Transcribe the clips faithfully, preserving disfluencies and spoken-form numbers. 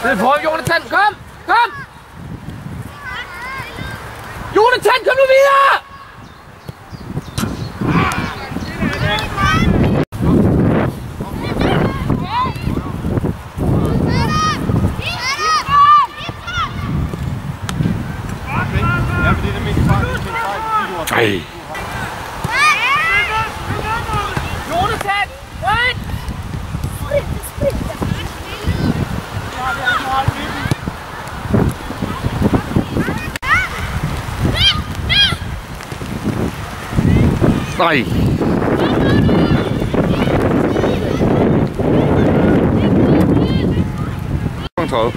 Ned på Jonathan, kom! Kom! Jonathan, kom nu videre! Ej. Jonathan, run! Nej. tredive.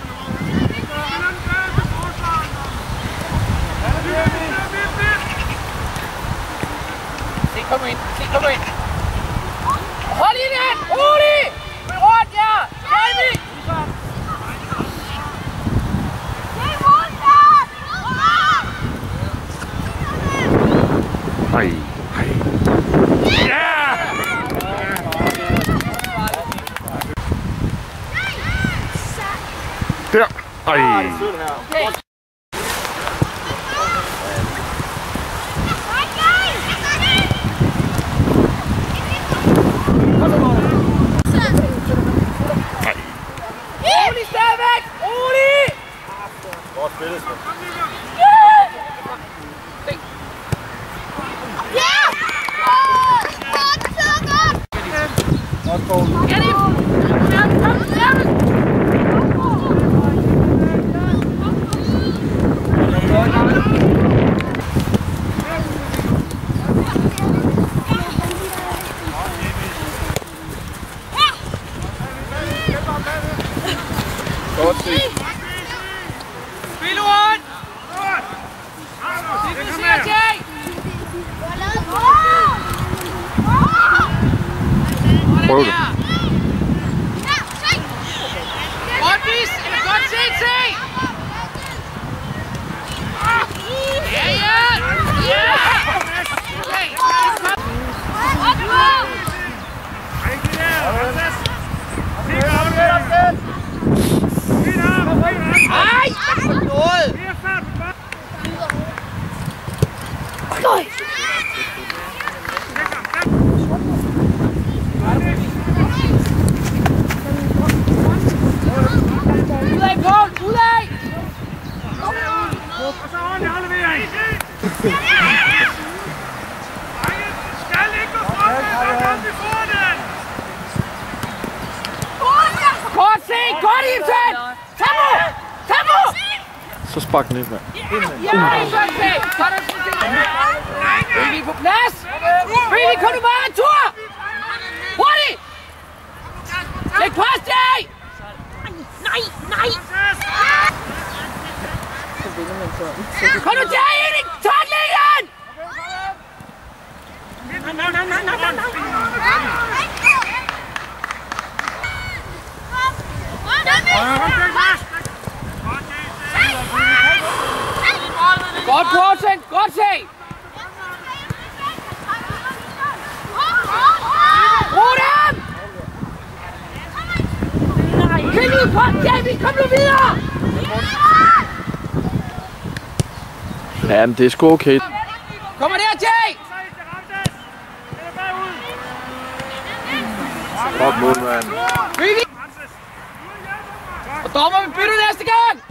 Se, kom ind. Se, kom ind. Hold i den! Rolig! Rundt, ja! David! Ej. Ej. Ja! Der. Ej. Okay. Rolig stadigvæk! Rolig! Godt spillet, så. Godt på. Get him! Kom, kom, kom! Godt set. Spil rundt! Det du siger, Jay! Prøv det. Godt vis! Eller godt set, se! Ja, ja! Ja! Okay. Ej! Noget! Nej! Ud af, Poul! Ud af! Og så ordentlig aflevering! Skal ikke gå frem, så kan vi få den! Godt se! Godt, Ibsen! Tempo! Tempo! Så spark den ind, mand. Ja, Ibsen! Se! Sådan skal det se! Baby på plads! Baby, kom nu bare en tur! Hurtigt! Læg pres, Jay! Nej, nej! Kom nu, Jay, ind i tårtlinjen! Nej, nej, nej, nej, nej, nej! Godt, Poulsen! Godt se! Brug dem! Kom nu, kom, David! Kom nu videre! Ja, men det er sgu okay. Kom der, Jay! Godt mål, mand. Baby! Og dommer, vi bytter næste gang!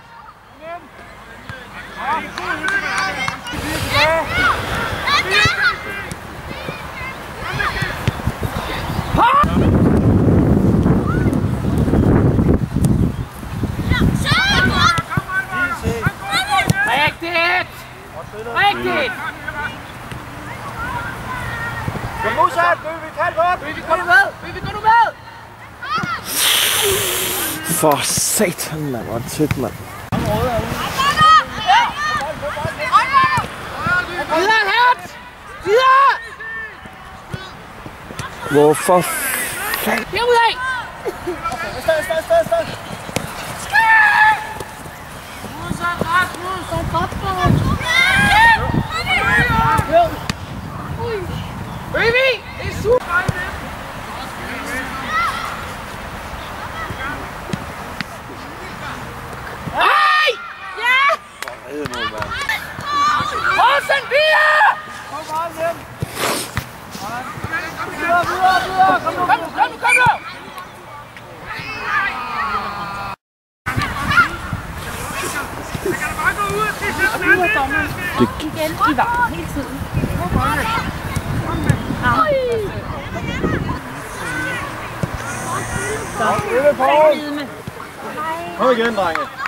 Rigtigt! Rigtigt! Kom modsat, Bøby, kan godt! Baby, kom nu med! Baby, kom nu med! For satan, mand. Hvor er det tæt, mand. Videre, Hert! Videre! Hvorfor fanden? Herudad! Stad, stad, stad, stad! Baby! Det er super! Madsen, videre! Kom bare hjem. Videre, videre, videre. Kom nu, kom nu, kom nu, kom nu! Nu er dommeren igen i vagten hele tiden. Kom igen, drenge.